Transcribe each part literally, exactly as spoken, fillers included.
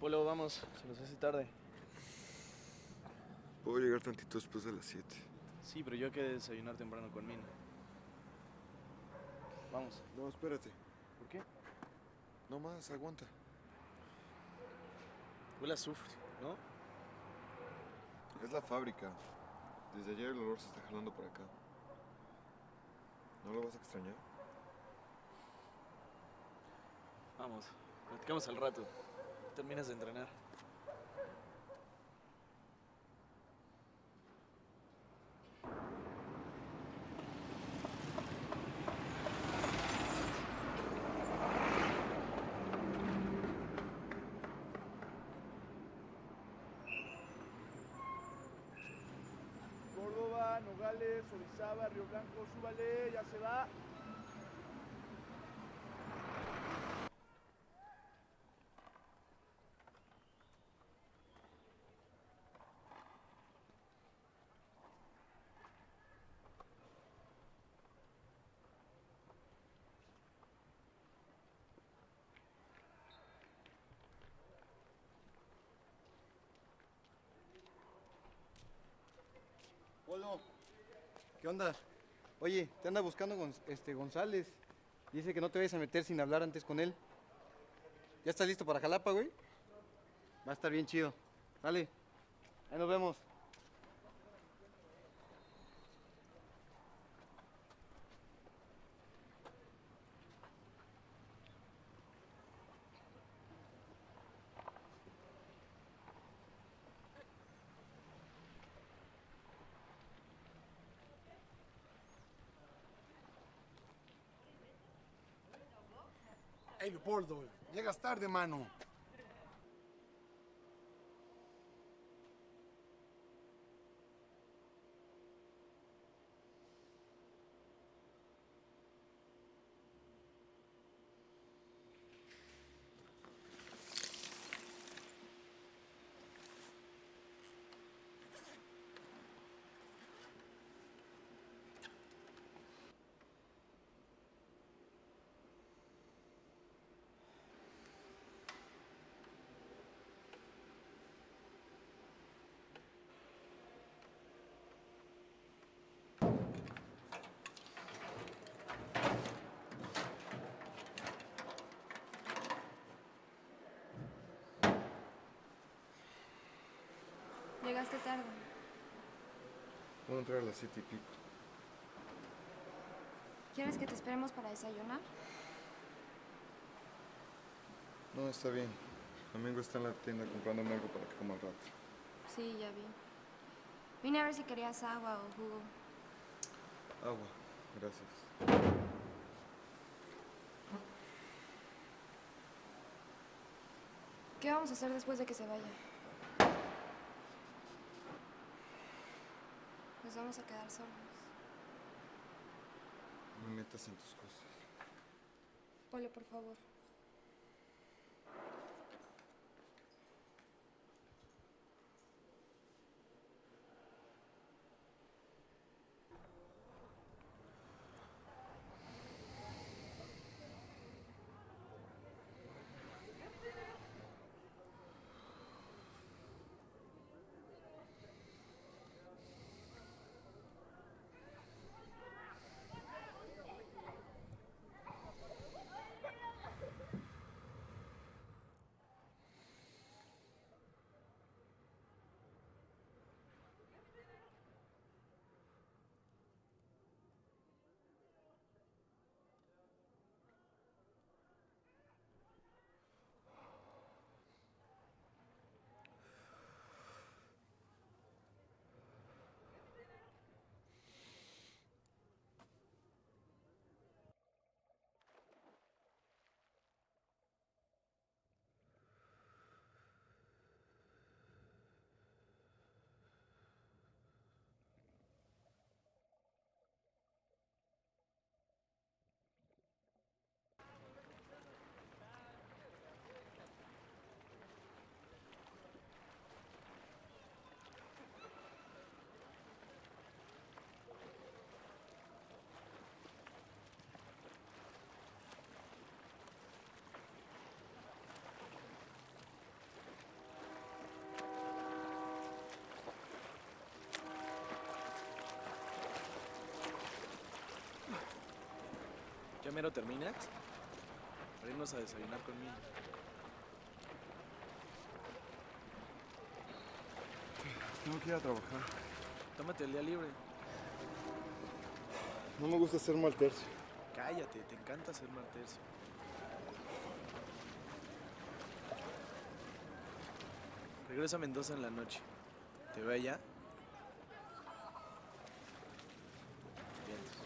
Polo, vamos, se nos hace tarde. Puedo llegar tantito después de las siete. Sí, pero yo quedé desayunar temprano con Mina. Vamos. No, espérate. ¿Por qué? No más, aguanta. Huele a azufre, ¿no? Es la fábrica. Desde ayer el olor se está jalando por acá. ¿No lo vas a extrañar? Vamos, platicamos al rato. Terminas de entrenar. Córdoba, Nogales, Orizaba, Río Blanco, súbale, ya se va. Polo, ¿qué onda? Oye, te anda buscando Gonz- este González. Dice que no te vayas a meter sin hablar antes con él. ¿Ya estás listo para Jalapa, güey? Va a estar bien chido. Dale, ahí nos vemos. Hey, Leopoldo, llegas tarde, mano. Llegaste tarde. Puedo entrar a las siete y pico. ¿Quieres que te esperemos para desayunar? No, está bien. Domingo está en la tienda comprándome algo para que coma al rato. Sí, ya vi. Vine a ver si querías agua o jugo. Agua, gracias. ¿Qué vamos a hacer después de que se vaya? Nos vamos a quedar solos. No me metas en tus cosas. Polo, por favor. mero terminas? Para irnos a desayunar conmigo. Tengo que ir a trabajar. Tómate el día libre. No me gusta ser mal tercio. Cállate, te encanta ser mal tercio. Regreso a Mendoza en la noche. ¿Te veo allá? Vientos.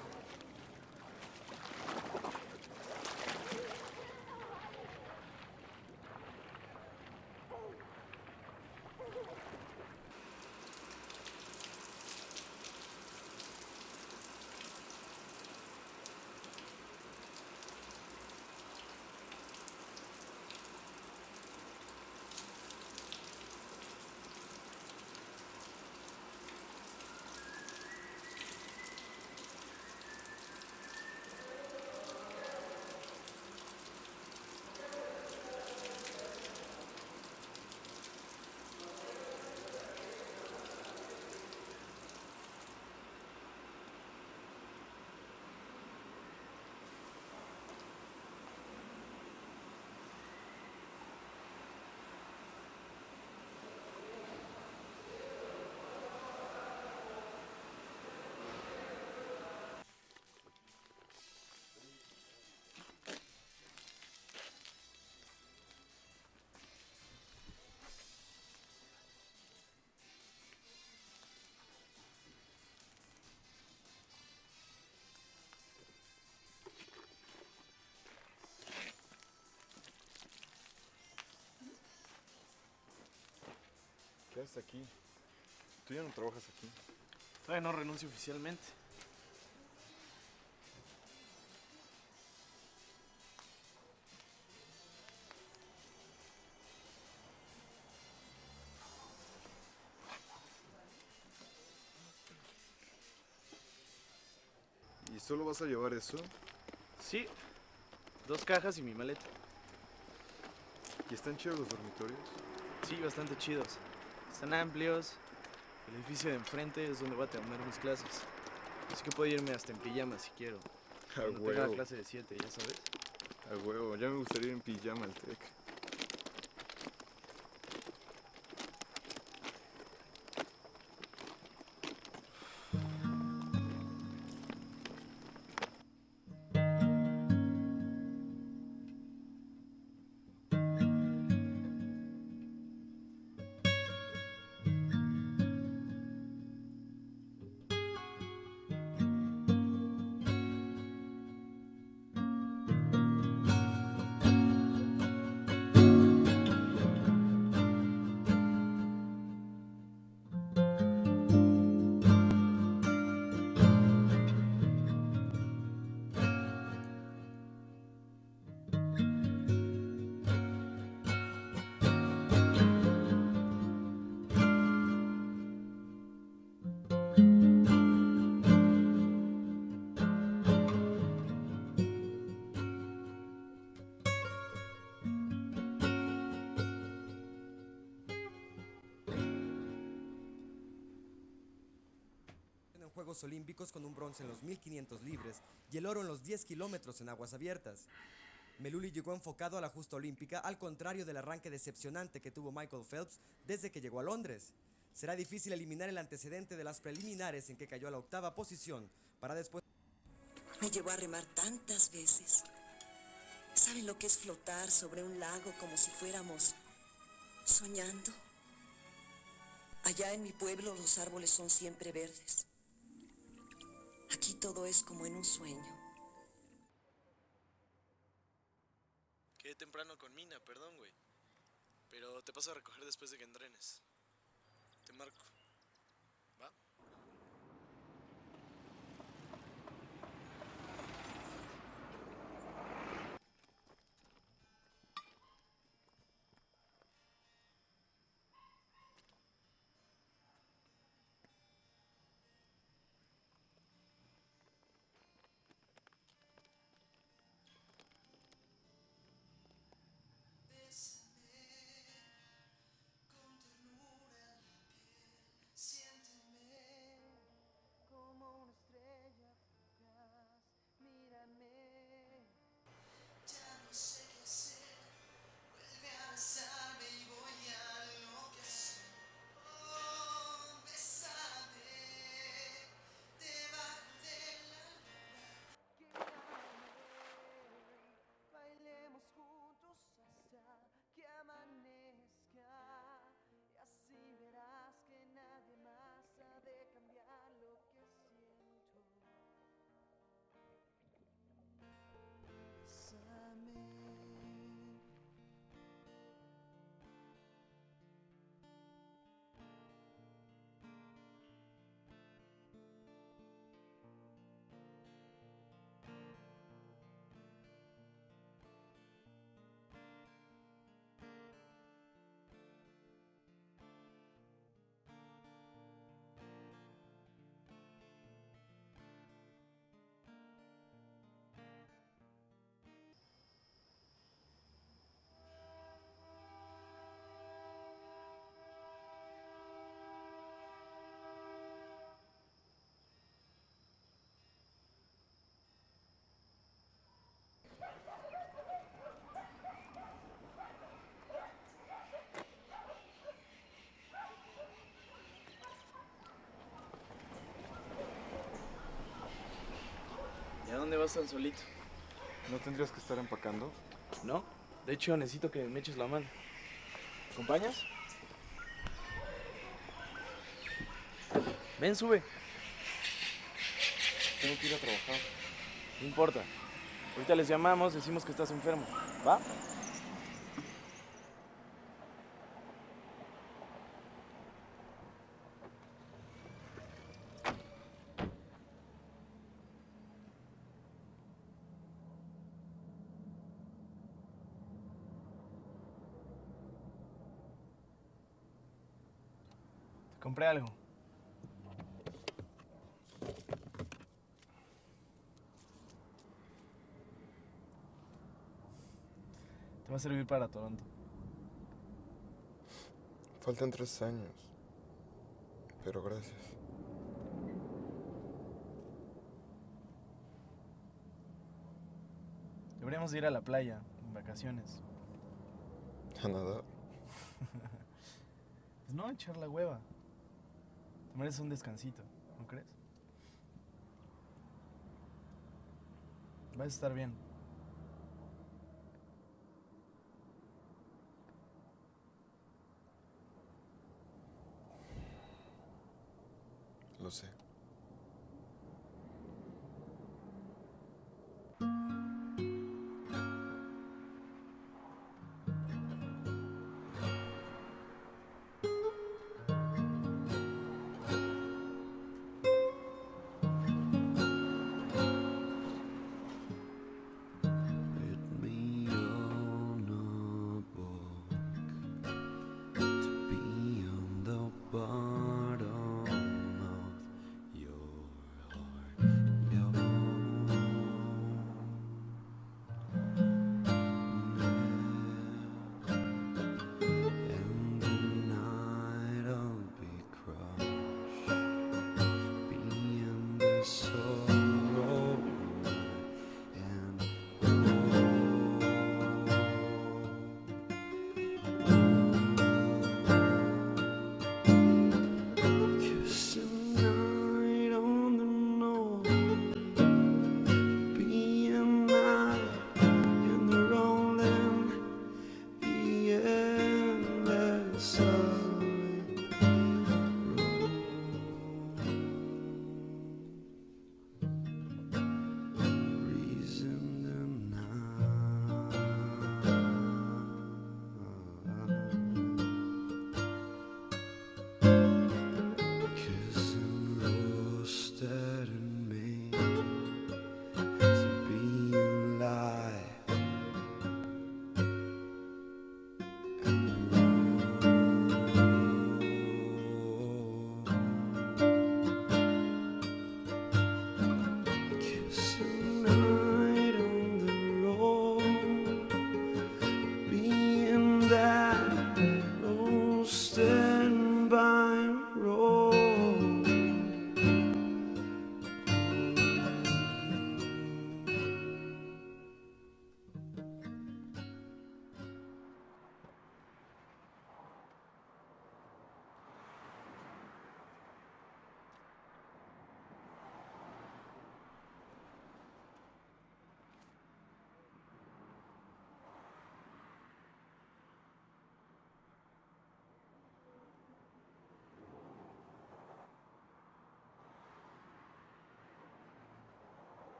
¿Qué haces aquí? Tú ya no trabajas aquí. Todavía no renuncio oficialmente. ¿Y solo vas a llevar eso? Sí, dos cajas y mi maleta. ¿Y están chidos los dormitorios? Sí, bastante chidos. Están amplios. El edificio de enfrente es donde voy a terminar mis clases. Así que puedo irme hasta en pijama si quiero. A Cuando tenga la huevo. clase de siete, ya sabes. A huevo, ya me gustaría ir en pijama al Tec. En Juegos Olímpicos con un bronce en los mil quinientos libres y el oro en los diez kilómetros en aguas abiertas. Meluli llegó enfocado a la justa olímpica, al contrario del arranque decepcionante que tuvo Michael Phelps desde que llegó a Londres. Será difícil eliminar el antecedente de las preliminares en que cayó a la octava posición para después... Me llevó a remar tantas veces. ¿Saben lo que es flotar sobre un lago como si fuéramos soñando? Allá en mi pueblo los árboles son siempre verdes. Aquí todo es como en un sueño. Quedé temprano con Mina, perdón, güey. Pero te paso a recoger después de que entrenes. Te marco. ¿Va? vas tan solito? ¿No tendrías que estar empacando? ¿No? De hecho, necesito que me eches la mano. ¿Me acompañas? Ven, sube. Tengo que ir a trabajar. No importa. Ahorita les llamamos, decimos que estás enfermo. ¿Va? Te compré algo. Te va a servir para Toronto. Faltan tres años. Pero gracias. Deberíamos de ir a la playa, en vacaciones. A nadar. Pues no, echar la hueva. Te mereces un descansito, ¿no crees? Vas a estar bien. Lo sé.